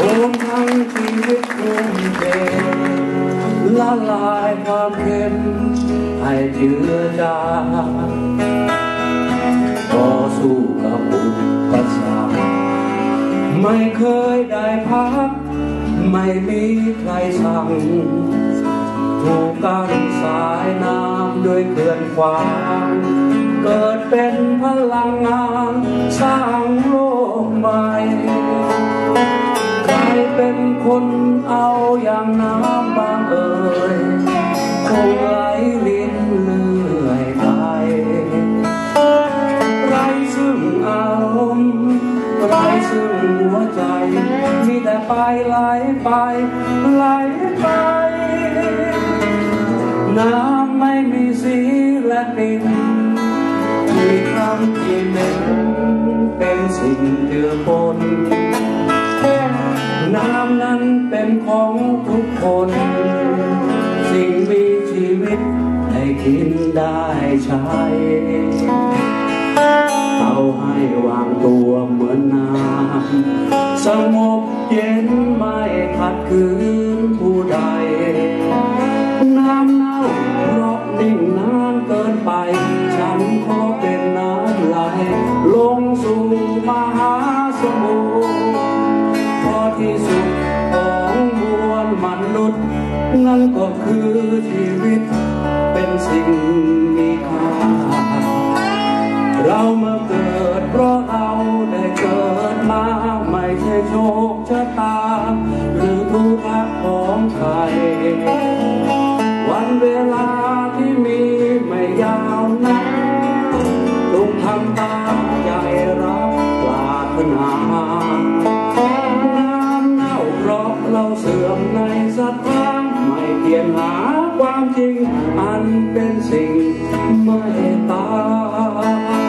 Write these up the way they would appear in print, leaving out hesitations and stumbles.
รวมทั้งชีวิตทุ่มเทละลายความเค็มให้เจือจางต่อสู้กับอุปสรรคไม่เคยได้พักไม่มีใครสั่งถูกกั้นสายน้ำด้วยเขื่อนขวางเกิดเป็นพลังงานสร้างโลกใหม่ใครเป็นคนเอาอย่างน้ำบางเอ่ยคงไหลลิ้นเลื่อยไปไร้ซึ่งอารมณ์ไร้ซึ่งหัวใจมีแต่ไปไหลไปไหลไปน้ำไม่มีสีและกลิ่นมีคำที่เหม็นเป็นสิ่งเจือปนน้ำนั้นเป็นของทุกคนสิ่งมีชีวิตให้กินได้ใช้เอาให้วางตัวเหมือนน้ำสงบเย็นไม่ขัดขืนผู้ใดน้ำเน่าเพราะนิ่งนานเกินไปฉันขอเป็นน้ำไหลลงสู่มหาสมุทรพอที่สุดของมวลมนุษย์นั่นก็คือชีวิตเป็นสิ่งมีค่าเรามาเกิดเพราะเราได้เกิดมาไม่ใช่โชคชะตาหรือธุระของใครวันเวลาที่มีไม่ยาวนักต้องทำตามใจรักปรารถนาน้ำเน่าเพราะเราเสื่อมในศรัทธาไม่เพียรหาความจริงอันเป็นสิ่งไม่ตาย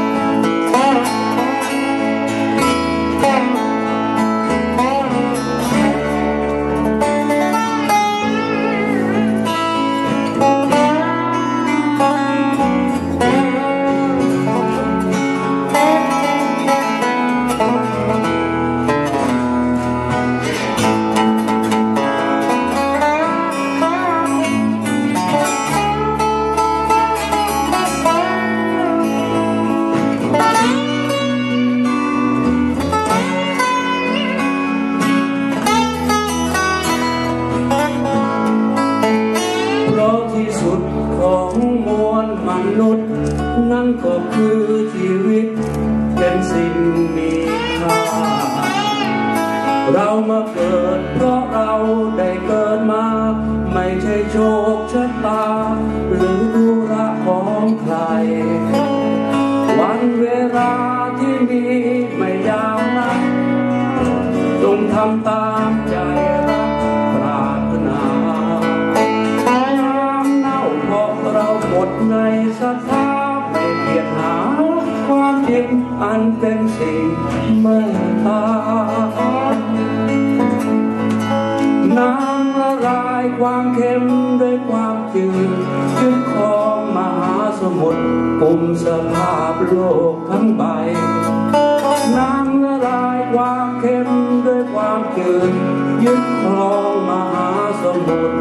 ที่สุดของมวลมนุษย์นั่นก็คือชีวิตเป็นสิ่งมีค่าเรามาเกิดเพราะเราได้เกิดมาไม่ใช่โชคชะตาหรือธุระของใครวันเวลาที่มีไม่ยาวนักจงทำตามใจรักปรารถนาเราหมดในศรัทธาไม่เพียรหาความจริงอันเป็นสิ่งไม่ตายน้ำละลายความเค็มด้วยความจืดจึงของมหาสมุทรกุมสภาพโลกทั้งใบน้ำละลายความเค็มด้วยความจืดยึดครองมหาสมุทร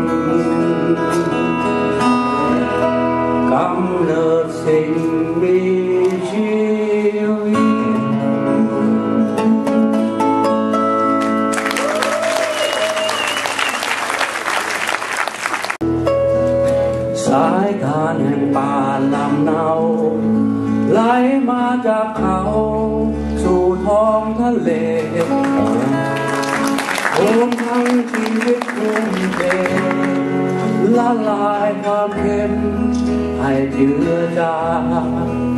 กำเนิดสิ่งมีชีวิตสายทานแห่งป่าลำเนาไหลมาจากเขาสู่ท้องทะเลรวมทั้งชีวิตทุ่มเทละลายความเค็มให้เจือจาง